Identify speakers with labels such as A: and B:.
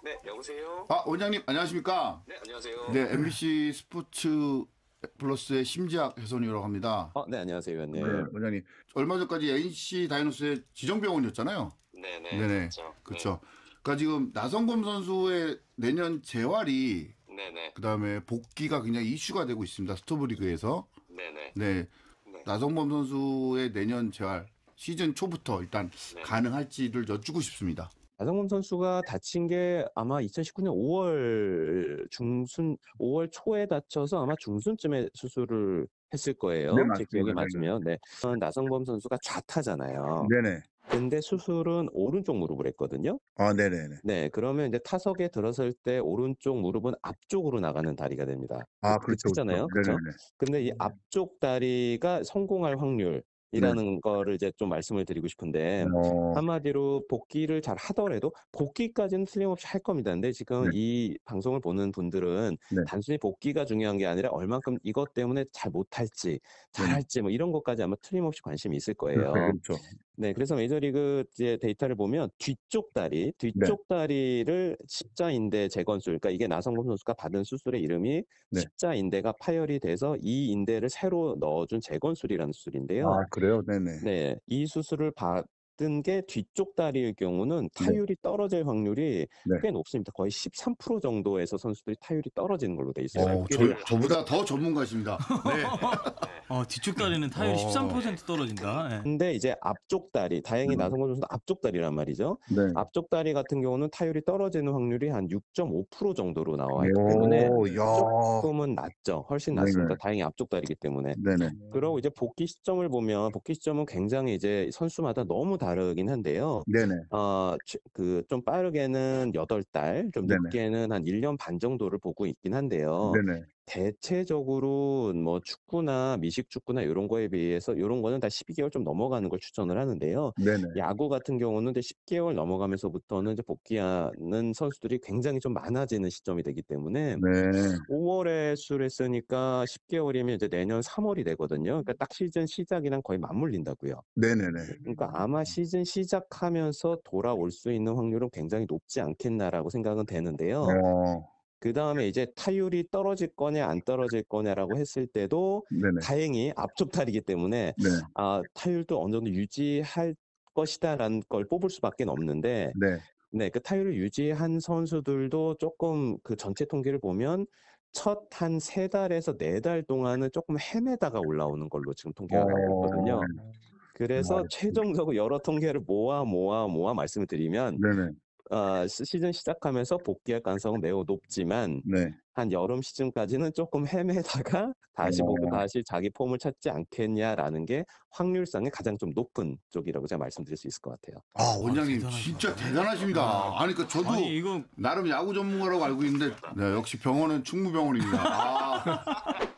A: 네, 여보세요?
B: 원장님, 안녕하십니까?
A: 네, 안녕하세요.
B: 네, MBC 스포츠 플러스의 심지학 해설위원이라고 합니다.
A: 네, 안녕하세요,
B: 네,
A: 의원님.
B: 원장님. 얼마 전까지 NC 다이노스의 지정병원이었잖아요.
A: 네네,
B: 네네.
A: 그렇죠.
B: 그렇죠. 그러니까 지금 나성범 선수의 내년 재활이,
A: 네네,
B: 그다음에 복귀가 굉장히 이슈가 되고 있습니다. 스토브리그에서.
A: 네네,
B: 네,
A: 네,
B: 나성범 선수의 내년 재활 시즌 초부터 일단
A: 네.
B: 가능할지를 여쭙고 싶습니다.
A: 나성범 선수가 다친 게 아마 2019년 5월 초에 다쳐서 아마 중순쯤에 수술을 했을
B: 네,
A: 거예요. 제 기억에
B: 맞습니다.
A: 맞으면. 네. 나성범 선수가 좌타잖아요.
B: 네네.
A: 근데 수술은 오른쪽 무릎을 했거든요.
B: 네네네.
A: 네, 그러면 이제 타석에 들어설 때 오른쪽 무릎은 앞쪽으로 나가는 다리가 됩니다.
B: 그렇죠, 그렇죠.
A: 그렇잖아요. 그렇죠?
B: 네네네.
A: 근데 이 앞쪽 다리가 성공할
B: 네.
A: 확률이라는 거를 이제 좀 말씀을 드리고 싶은데,
B: 어,
A: 한마디로 복귀를 잘 하더라도 복귀까지는 틀림없이 할 겁니다. 근데 지금
B: 네,
A: 이 방송을 보는 분들은
B: 네,
A: 단순히 복귀가 중요한 게 아니라 얼만큼 이것 때문에 잘 못할지,
B: 네.
A: 잘할지 뭐 이런 것까지 아마 틀림없이 관심이 있을
B: 그렇죠,
A: 거예요.
B: 그렇죠.
A: 네, 그래서 메이저리그 이제 데이터를 보면
B: 네,
A: 뒤쪽 다리를 십자인대 재건술, 그러니까 이게 나성범 선수가 받은 수술의 이름이
B: 네.
A: 십자인대가 파열이 돼서 이 인대를 새로 넣어준 재건술이라는 수술인데요.
B: 그래요? 네네.
A: 네, 이 수술을 받은 게 뒤쪽 다리의 경우는
B: 네,
A: 타율이 떨어질 확률이
B: 네.
A: 꽤 높습니다. 거의 13% 정도에서 선수들이 타율이 떨어지는 걸로 돼 있어요. 복귀를
B: 저보다 더 전문가십니다. 네.
C: 뒤쪽 다리는 타율이 13% 떨어진다. 예.
A: 근데 이제 앞쪽 다리, 다행히
B: 네.
A: 나성범 선수도 앞쪽 다리란 말이죠.
B: 네.
A: 앞쪽 다리 같은 경우는 타율이 떨어지는 확률이 한 6.5% 정도로 나와 있기 때문에
B: 야.
A: 조금은 낮죠. 훨씬
B: 네네.
A: 낮습니다. 다행히 앞쪽 다리이기 때문에.
B: 네네.
A: 그리고 이제 복귀 시점을 보면 복귀 시점은 굉장히 이제 선수마다 너무 다르긴 한데요.
B: 네네.
A: 좀 빠르게는 8달, 좀
B: 네네.
A: 늦게는 한 1년 반 정도를 보고 있긴 한데요.
B: 네네.
A: 대체적으로 뭐 축구나 미식 축구나 이런 거에 비해서 이런 거는 다 12개월 좀 넘어가는 걸 추천을 하는데요.
B: 네네.
A: 야구 같은 경우는 이제 10개월 넘어가면서부터는 이제 복귀하는 선수들이 굉장히 좀 많아지는 시점이 되기 때문에
B: 네.
A: 5월에 수술했으니까 10개월이면 이제 내년 3월이 되거든요. 그러니까 딱 시즌 시작이랑 거의 맞물린다고요.
B: 네네네.
A: 그러니까 아마 시즌 시작하면서 돌아올 수 있는 확률은 굉장히 높지 않겠나라고 생각은 되는데요.
B: 어,
A: 그 다음에 이제 타율이 떨어질 거냐 안 떨어질 거냐라고 했을 때도
B: 네네.
A: 다행히 앞쪽 다리이기 때문에
B: 네.
A: 타율도 어느 정도 유지할 것이다라는 걸 뽑을 수밖에 없는데,
B: 네.
A: 네, 그 타율을 유지한 선수들도 조금 그 전체 통계를 보면 첫 한 3달에서 4달 동안은 조금 헤매다가 올라오는 걸로 지금 통계가 나오고 있거든요. 그래서
B: 알겠습니다.
A: 최종적으로 여러 통계를 모아 말씀을 드리면
B: 네네.
A: 시즌 시작하면서 복귀할 가능성은 매우 높지만
B: 네.
A: 한 여름 시즌까지는 조금 헤매다가 다시 보고
B: 어,
A: 다시 자기 폼을 찾지 않겠냐라는 게 확률상의 가장 좀 높은 쪽이라고 제가 말씀드릴 수 있을 것 같아요.
B: 원장님
C: 대단하시다.
B: 진짜 대단하십니다. 아니, 저도
C: 아니, 이거
B: 나름 야구 전문가라고 알고 있는데, 네, 역시 병원은 충무병원입니다.